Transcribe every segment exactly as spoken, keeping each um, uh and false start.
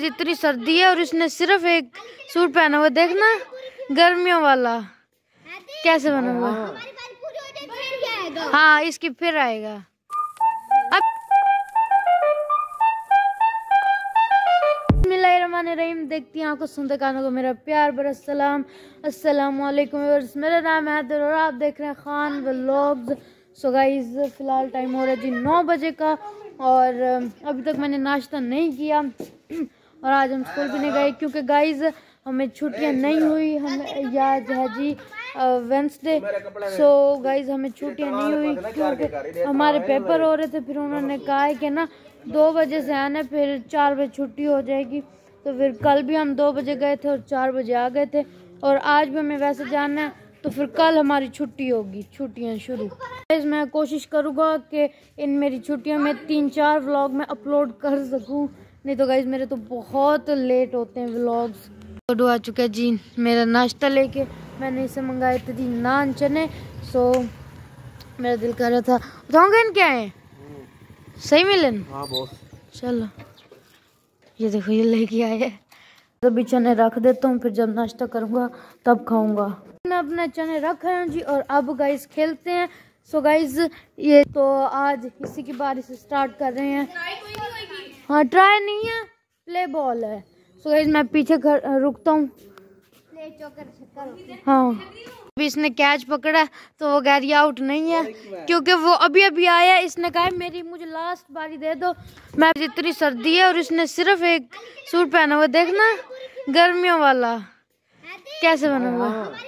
इतनी सर्दी है और इसने सिर्फ एक सूट पहना हुआ, देखना गर्मियों वाला कैसे बना हुआ। हाँ इसकी फिर आएगा। अब बिस्मिल्लाहिर्रहमानिर्रहीम, देखती हैं आपको सुनते कानों को मेरा प्यार भरा सलाम। अस्सलाम वालेकुम, मेरा नाम है हैदर और आप देख रहे हैं खान व्लॉग्स। सो गाइस फिलहाल टाइम हो रहा है जी नौ बजे का और अभी तक मैंने नाश्ता नहीं किया और आज हम स्कूल भी नहीं गए क्योंकि गाइस हमें छुट्टियां नहीं हुई। हम याद है जी वेंसडे। सो गाइस हमें छुट्टियां नहीं हुई क्योंकि हमारे पेपर हो रहे थे। फिर उन्होंने कहा है कि ना दो बजे से आना, फिर चार बजे छुट्टी हो जाएगी। तो फिर कल भी हम दो बजे गए थे और चार बजे आ गए थे और आज भी हमें वैसे जाना है, तो फिर कल हमारी छुट्टी होगी, छुट्टियां शुरू। मैं कोशिश करूँगा कि इन मेरी छुट्टियों में तीन चार व्लॉग में अपलोड कर सकूँ, नहीं तो गाइस मेरे तो बहुत लेट होते हैं व्लॉग्स। तो आ चुका है जी मेरा नाश्ता लेके। मैंने इसे मंगाए थे जी नान चने। सो मेरा दिल कर रहा था उठाऊंगे क्या है सही मिलन। हाँ बॉस चलो ये देखो ये लेके आए हैं। तो भी चने रख देता हूँ, फिर जब नाश्ता करूँगा तब खाऊंगा। मैं अपने चने रख रहा हूँ जी और अब गाइस खेलते हैं। सो गाइस ये तो आज इसी की बारी से स्टार्ट कर रहे हैं। हाँ ट्राई नहीं है, प्ले बॉल है। सो गाइस मैं पीछे रुकता हूँ। हाँ अभी इसने कैच पकड़ा तो वो कह रही आउट नहीं है क्योंकि वो अभी अभी आया। इसने कहा मेरी मुझे लास्ट बारी दे दो। मैं इतनी सर्दी है और इसने सिर्फ एक सूट पहना हुआ, देखना गर्मियों वाला कैसे बना हुआ।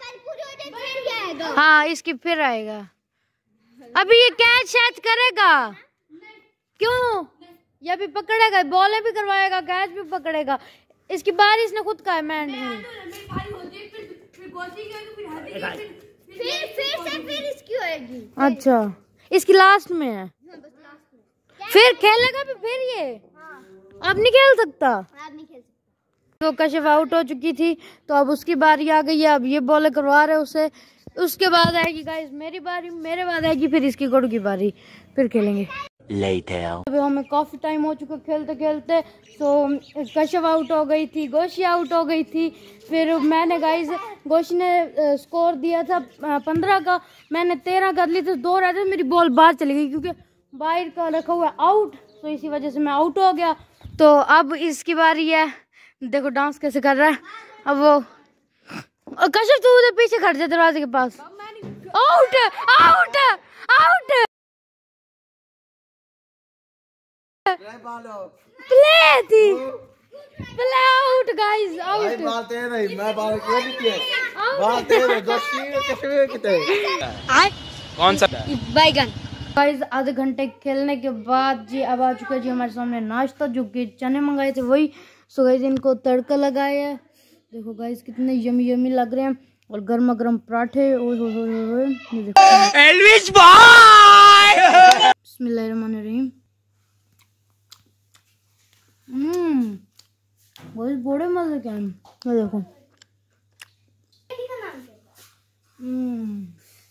हाँ इसकी फिर आएगा। अभी ये कैच शैच करेगा क्यों, ये भी पकड़ेगा, बॉलें भी करवाएगा, कैच भी पकड़ेगा। इसकी बारी इसने खुद का है मैंड में। फिर फिर से फिर इसकी होएगी। अच्छा इसकी लास्ट में है, फिर खेलेगा भी फिर ये। अब नहीं खेल सकता, अब नहीं खेल सकता। तो कशिफ आउट हो चुकी थी तो अब उसकी बारी आ गई है। अब ये बॉल करवा रहे उसे, उसके बाद आएगी गाइस मेरी बारी, मेरे बाद आएगी फिर इसकी गोड़ की बारी, फिर खेलेंगे। अभी हमें काफी टाइम हो चुका खेलते खेलते। तो कशिफ आउट हो गई थी, गोशी आउट हो गई थी। फिर मैंने गाइस गोशी ने स्कोर दिया था पंद्रह का, मैंने तेरह कर ली। तो दो रह थे, मेरी बॉल बाहर चली गई क्योंकि बाहर का रखा हुआ आउट, तो इसी वजह से मैं आउट हो गया। तो अब इसकी बारी है, देखो डांस कैसे कर रहा है। अब वो कशिफ तू उधर पीछे खड़ जा दरवाजे के पास। आउट आउट आउट प्ले थी, प्ले आउट गाइस आउट। बात है नहीं, मैं बाल क्यों नहीं किया, बात है दोस्ती कैसे कितने आए कौन सा बैगन। गाइस आधे घंटे खेलने के बाद जी अब आ चुका है जी हमारे सामने नाश्ता, जो कि चने मंगाए थे वही। सो गाइस इनको तड़का लगाया है, देखो गाइस कितने यमी यमी लग रहे हैं और गर्मा गर्म पराठे। ओए होए होए होए एल्विश भाई। बिस्मिल्लाहिर्रहमानिर्रहीम। हम्म बहुत बड़े मजे के हैं, ये देखो। हम्म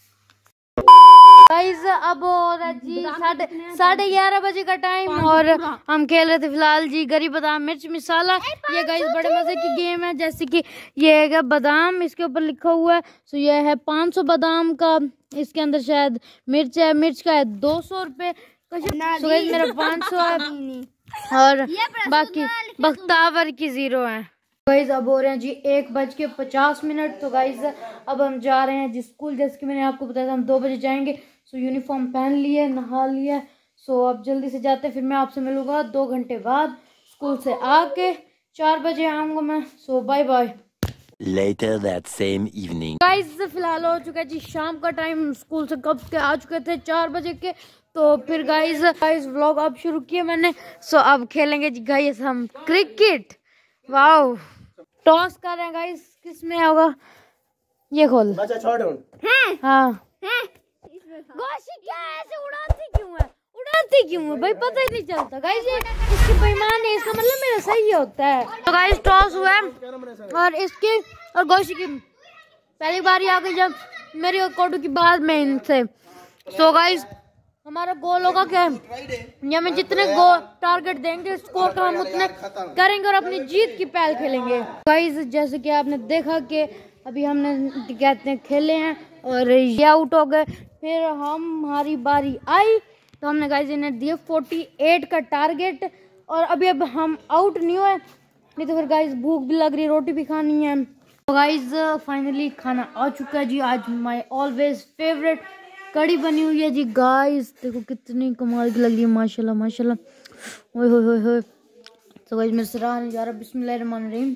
गाइस अब हो रहा जी साढ़े साढ़े ग्यारह बजे का टाइम और हम खेल रहे थे फिलहाल जी गरी बादाम मिर्च मसाला। ये गाइस बड़े मजे की गेम है, जैसे कि ये है बादाम, इसके ऊपर लिखा हुआ है। सो ये है पाँच सौ बादाम का, इसके अंदर शायद मिर्च है, मिर्च का है दो सौ रुपये। सो गाइस मेरा पाँच सौ है और बाकी बख्तावर की जीरो है। गाइस अब हो रहे हैं जी एक बज के पचास मिनट। तो गाइस अब हम जा रहे हैं जी स्कूल, जैसे कि मैंने आपको बताया था हम दो बजे जाएंगे। सो यूनिफॉर्म पहन लिए, नहा लिया। सो अब जल्दी से जाते हैं, फिर मैं आपसे मिलूंगा दो घंटे बाद स्कूल से आके। चार बजे आऊंगा मैं। So bye bye. Later that same evening. Guys फिलहाल हो चुका है जी शाम का टाइम, स्कूल से कब के आ चुके थे चार बजे के। तो फिर गाइस गाइस व्लॉग अब शुरू किए मैंने। सो अब खेलेंगे जी गाइस हम क्रिकेट। वाओ टॉस कर रहे हैं गाइस, किस में होगा ये खोल। अच्छा छोड़ हैं हाँ हैं गोशी क्या ऐसे उड़ाती क्यों है, उड़ाती क्यों है भाई, पता ही नहीं चलता गाइस। ये इसकी बेईमान है, इसका मतलब मेरा सही होता है। तो गाइस टॉस हुआ है और इसकी और गोशी की पहली बारी आ गई जब मेरी और कोटू की बाद में इनसे। सो गाइस हमारा गोल होगा क्या, या में जितने गोल टारगेट देंगे स्कोर का हम उतने करेंगे और अपनी जीत की पहल खेलेंगे। गाइस जैसे कि आपने देखा कि अभी हमने कहते हैं खेले हैं और ये आउट हो गए, फिर हम हमारी बारी आई तो हमने गाइस इन्हें दिए अड़तालीस का टारगेट और अभी अब हम आउट नहीं हुए, नहीं तो फिर गाइस भूख भी लग रही है, रोटी भी खानी है। तो गाइस फाइनली खाना आ चुका है जी, आज माय ऑलवेज फेवरेट कड़ी बनी हुई है जी। गाइस देखो कितनी कमाल की लग रही है, माशाल्लाह माशाल्लाह। ओए होए होए होए। तो गाइस मेरे से रहा नहीं जा रहा, बिस्मिल्लाहिर्रहमानिर्रहीम।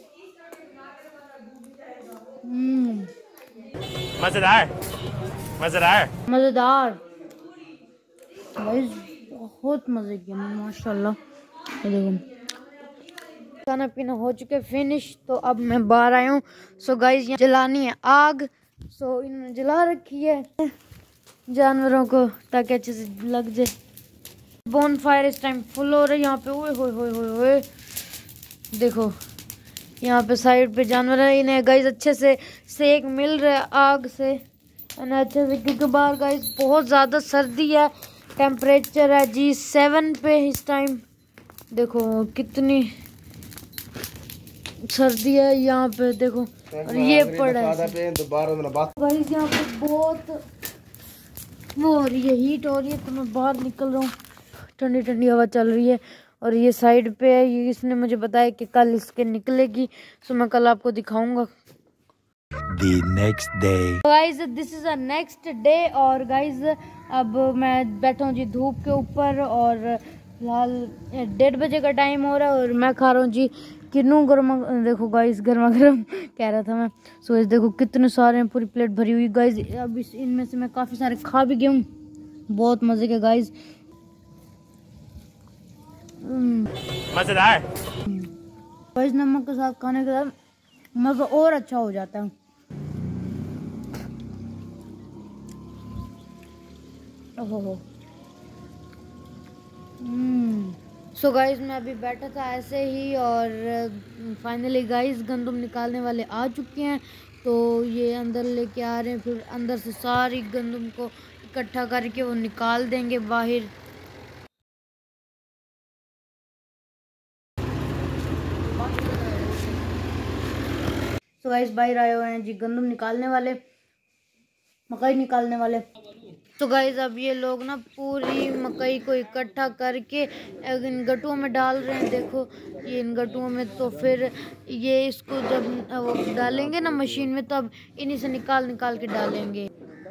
हम्म मजेदार मजेदार मजेदार गाइस, बहुत मजे किया माशाल्लाह। देखो खाना पीना हो चुके फिनिश, तो अब मैं बाहर आया हूँ। सो गाइस यहाँ जलानी है आग, सो इन्होंने जला रखी है जानवरों को ताकि अच्छे से लग जाए। बोन फायर इस टाइम फुल हो रहा है यहाँ पे। ओए होए होए होए होए, देखो यहाँ पे साइड पे जानवर है, इन्हें गाइस अच्छे से सेक मिल रहा है आग से अच्छे से, क्योंकि बाहर गाइस बहुत ज़्यादा सर्दी है, टेम्परेचर है जी सेवन पे इस टाइम। देखो कितनी सर्दी है यहाँ पे, देखो और ये पड़ा है गाइस यहाँ पे बहुत वो हो रही है, हीट हो रही है। तो मैं बाहर निकल रहा हूँ, ठंडी ठंडी हवा चल रही है और ये साइड पे है, ये इसने मुझे बताया कि कल इसके निकलेगी, सो मैं कल आपको दिखाऊंगा। The next day. Guys this is a next day और गाइस अब मैं बैठा हूँ जी धूप के ऊपर और फिलहाल डेढ़ बजे का टाइम हो रहा है और मैं खा रहा हूँ जी किन्नू गर्मा। देखो गाइस गर्मा गर्म कह रहा था मैं। सो इस देखो कितने सारे हैं, पूरी प्लेट भरी हुई गाइस। अब इस इनमें से मैं काफ़ी सारे खा भी गया हूँ, बहुत मज़े के गाइस। मजेदार गाइस नमक के साथ खाने के बाद मज़ा और अच्छा हो जाता है। ओहो सो गाइस मैं अभी बैठा था ऐसे ही और फाइनली गाइस गंदम निकालने वाले आ चुके हैं, तो ये अंदर लेके आ रहे हैं, फिर अंदर से सारी गंदम को इकट्ठा करके वो निकाल देंगे बाहर। तो गाइस बाहर आए हुए हैं जी गंदम निकालने वाले, मकई निकालने वाले। तो गाइस अब ये लोग ना पूरी मकई को इकट्ठा करके इन गट्टुओं में डाल रहे हैं। देखो ये इन गट्टुओं में, तो फिर ये इसको जब वो डालेंगे ना मशीन में, तब इन्हीं से निकाल निकाल के डालेंगे।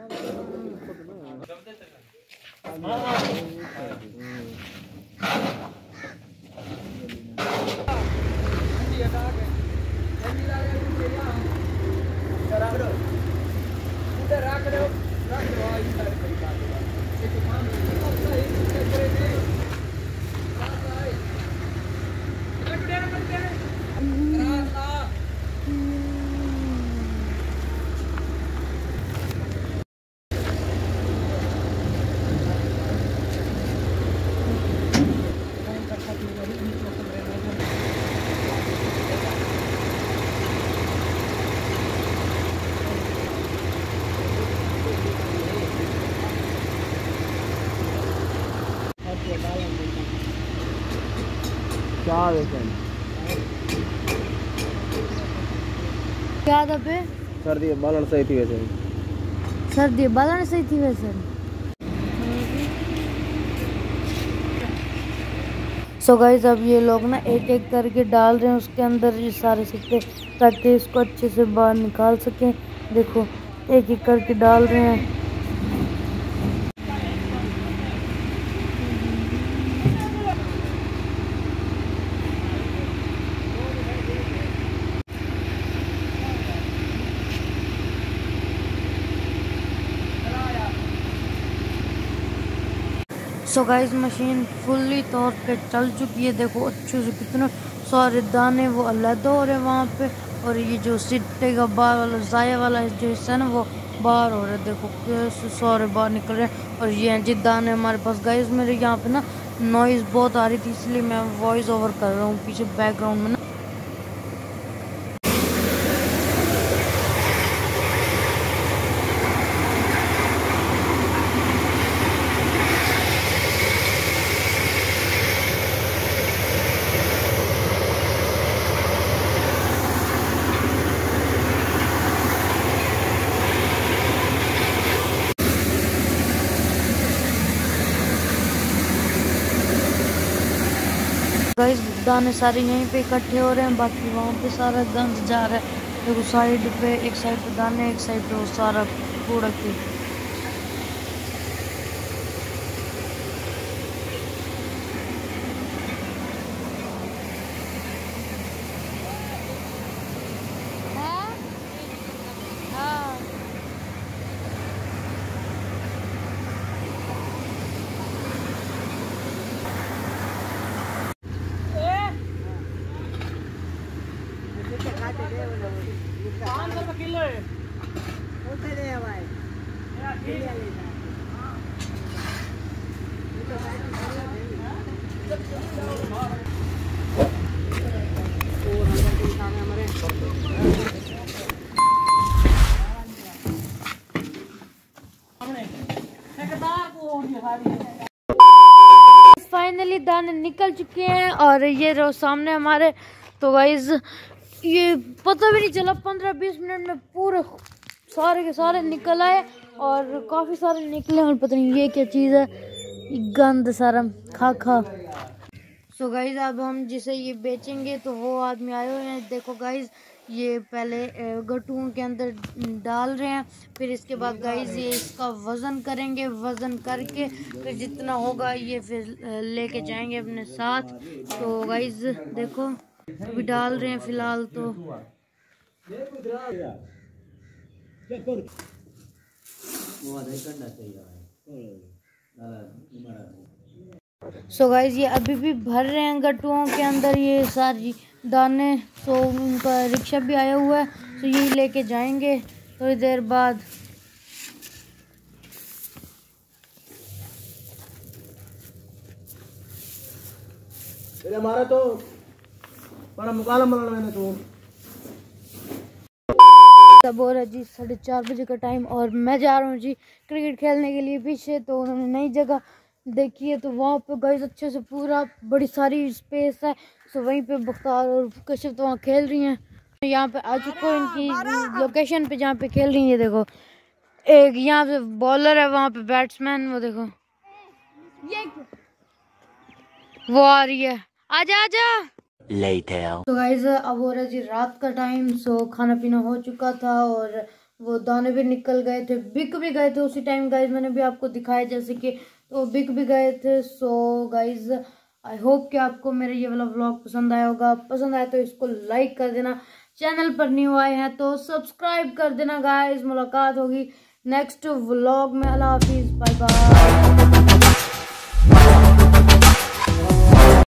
क्या था पे सर्दी बालन सही थी वैसे, सर्दी बालन सही थी वैसे। सो गाइस अब ये लोग ना एक एक करके डाल रहे हैं उसके अंदर ये सारे सिक्के, ताकि इसको अच्छे से बाहर निकाल सकें। देखो एक एक करके डाल रहे हैं। सो गाइस मशीन फुल्ली तौर पे चल चुकी है। देखो अच्छे से कितने सारे दाने वो अलग हो रहे हैं वहाँ पे, और ये जो सिट्टे का बाहर वाला ज़ाया वाला जो हिस्सा है ना वो बाहर हो रहा है। देखो कैसे सारे बाहर निकल रहे हैं। और ये हैं जी दाने हमारे पास। गाइस मेरे यहाँ पे ना नॉइज़ बहुत आ रही थी, इसलिए मैं वॉइस ओवर कर रहा हूँ पीछे बैकग्राउंड में ना। दाने सारे यहीं पे इकट्ठे हो रहे हैं, बाकी वहाँ पे सारा गंद जा रहा है। देखो साइड पे, एक साइड पे दाने, एक साइड पे वो सारा कूड़ा की। फाइनली दाने निकल चुके हैं और ये रहो सामने हमारे। तो गाइज ये पता भी नहीं चला, पंद्रह बीस मिनट में पूरे सारे के सारे निकल आए और काफ़ी सारे निकले और पता नहीं ये क्या चीज़ है, गंद सारा खा खा। सो गाइज अब हम जिसे ये बेचेंगे तो वो आदमी आए हुए हैं। देखो गाइज ये पहले गट्टुओं के अंदर डाल रहे हैं, फिर इसके बाद गाइज ये इसका वज़न करेंगे, वज़न करके फिर जितना होगा ये फिर लेके जाएंगे अपने साथ। तो गाइज देखो अभी डाल रहे हैं फ़िलहाल तो। सो गाइज ये अभी भी भर रहे हैं गट्टुओं के अंदर ये सारी दाने। सो उनका रिक्शा भी आया हुआ है, तो यही लेके जाएंगे थोड़ी देर बाद। हमारा तो बड़ा मुकाला मनाना मैंने तो तब हो रहा जी साढ़े चार बजे का टाइम और मैं जा रहा हूँ जी क्रिकेट खेलने के लिए पीछे। तो उन्होंने नई जगह देखी है, तो वहाँ पे गाइस अच्छे से पूरा बड़ी सारी स्पेस है। तो वहीं पे बख्तार और कशिफ तो वहाँ खेल रही हैं। यहाँ पे आ चुका हूँ इनकी लोकेशन पे जहाँ पे खेल रही है। देखो एक यहाँ पे बॉलर है, वहाँ पे बैट्समैन, वो देखो ये वो आ रही है, आजा आजा। Later. तो गाइस अब हो रहा है जी रात का टाइम। सो खाना पीना हो चुका था और वो दाने भी निकल गए थे, बिक भी गए थे उसी टाइम गाइस, मैंने भी आपको दिखाया जैसे कि तो बिक भी गए थे। सो गाइस आई होप कि आपको मेरा ये वाला व्लॉग पसंद आया होगा। पसंद आया तो इसको लाइक कर देना, चैनल पर न्यू आए हैं तो सब्सक्राइब कर देना गाइस। मुलाकात होगी नेक्स्ट व्लॉग में। अल्लाह हाफिज, बाय बाय।